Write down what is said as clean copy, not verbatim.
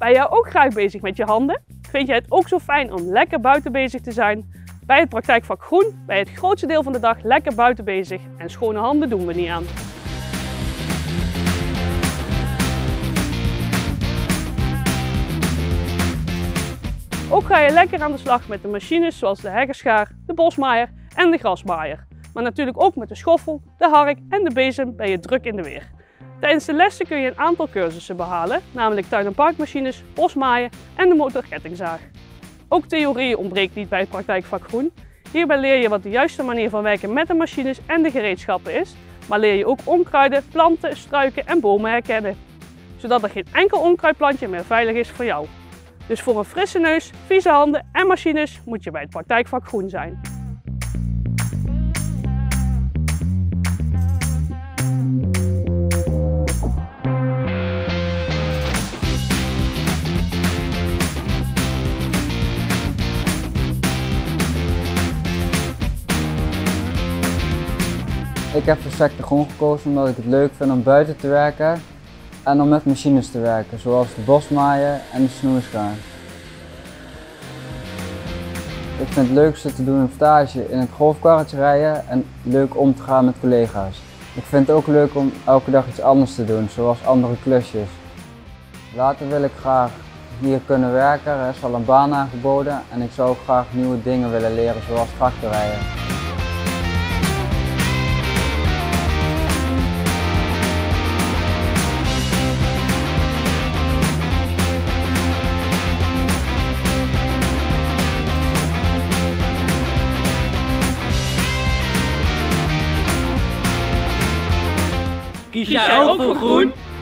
Ben jij ook graag bezig met je handen? Vind jij het ook zo fijn om lekker buiten bezig te zijn? Bij het praktijkvak Groen ben je het grootste deel van de dag lekker buiten bezig en schone handen doen we niet aan. Ook ga je lekker aan de slag met de machines zoals de heggeschaar, de bosmaaier en de grasmaaier. Maar natuurlijk ook met de schoffel, de hark en de bezem ben je druk in de weer. Tijdens de lessen kun je een aantal cursussen behalen, namelijk tuin- en parkmachines, bosmaaien en de motorkettingzaag. Ook theorie ontbreekt niet bij het praktijkvak Groen. Hierbij leer je wat de juiste manier van werken met de machines en de gereedschappen is, maar leer je ook onkruiden, planten, struiken en bomen herkennen. Zodat er geen enkel onkruidplantje meer veilig is voor jou. Dus voor een frisse neus, vieze handen en machines moet je bij het praktijkvak Groen zijn. Ik heb voor sector Groen gekozen omdat ik het leuk vind om buiten te werken en om met machines te werken, zoals de bosmaaien en de snoeischaar. Ik vind het leukste te doen een stage in het golfkarretje rijden en leuk om te gaan met collega's. Ik vind het ook leuk om elke dag iets anders te doen, zoals andere klusjes. Later wil ik graag hier kunnen werken, er is al een baan aangeboden en ik zou ook graag nieuwe dingen willen leren, zoals tractorrijden. Kies jij ook voor Groen?